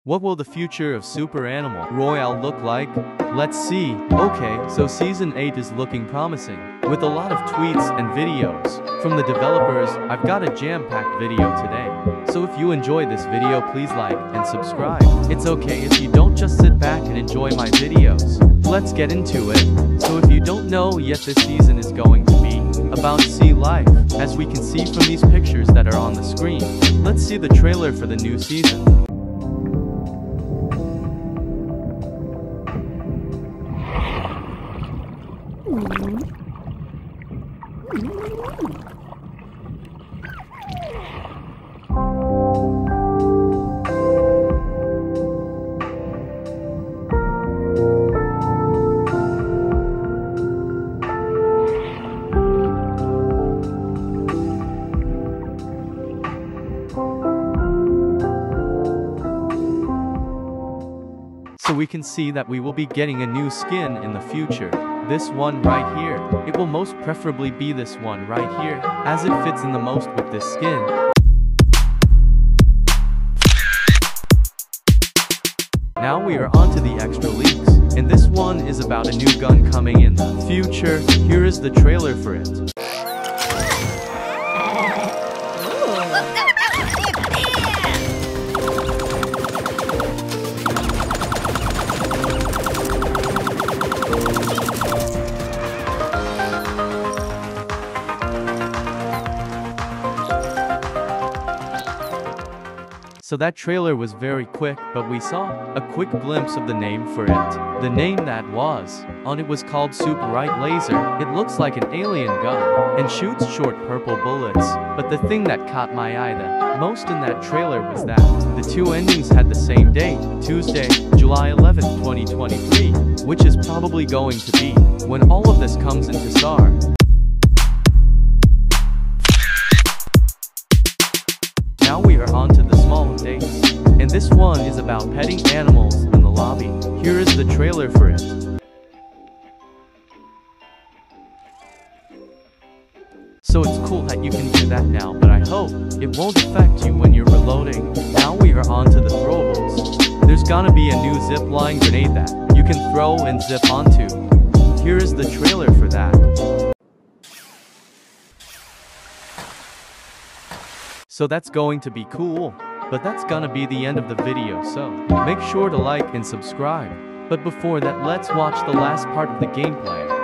What will the future of Super Animal Royale look like? Let's see. Okay, so Season 8 is looking promising. With a lot of tweets and videos from the developers, I've got a jam-packed video today. So if you enjoy this video, please like and subscribe. It's okay if you don't, just sit back and enjoy my videos. Let's get into it. So if you don't know yet, this season is going to be about sea life, as we can see from these pictures that are on the screen. Let's see the trailer for the new season. So we can see that we will be getting a new skin in the future. This one right here. It will most preferably be this one right here, as it fits in the most with this skin. Now we are on to the extra leaks, and this one is about a new gun coming in the future. Here is the trailer for it. So that trailer was very quick, but we saw a quick glimpse of the name for it. The name that was on it was called Super Right Laser. It looks like an alien gun and shoots short purple bullets. But the thing that caught my eye the most in that trailer was that the two endings had the same date, Tuesday, July 11th, 2023, which is probably going to be when all of this comes into SAR. Now we are on to the small updates, and this one is about petting animals in the lobby. Here is the trailer for it. So it's cool that you can do that now, but I hope it won't affect you when you're reloading. Now we are on to the throwables. There's gonna be a new zip-line grenade that you can throw and zip onto. Here is the trailer for that. So that's going to be cool, but that's gonna be the end of the video, so make sure to like and subscribe. But before that, let's watch the last part of the gameplay.